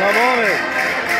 Tá bom, meu?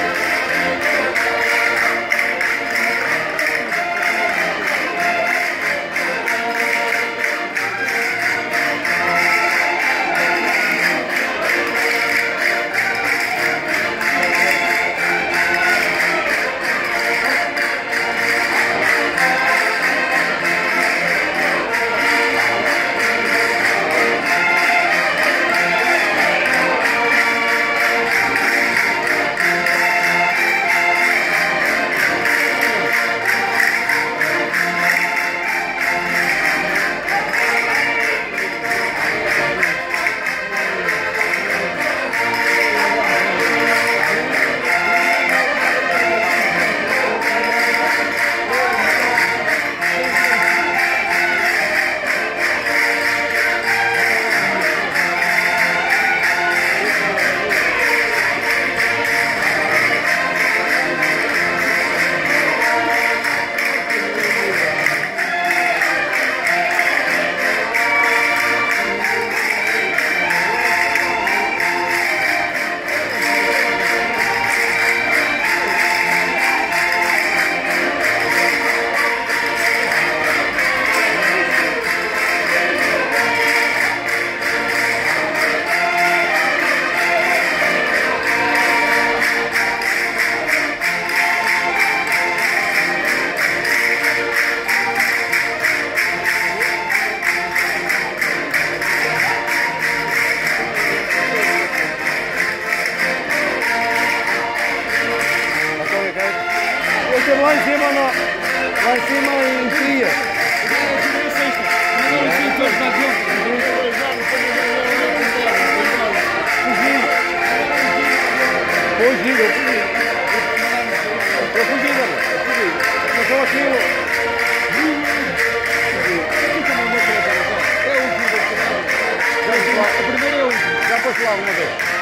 Lá em cima, lá em cima em Tia. Fugi. Eu fugi, velho. Eu sou aqui. O primeiro é o. Já foste lá uma vez.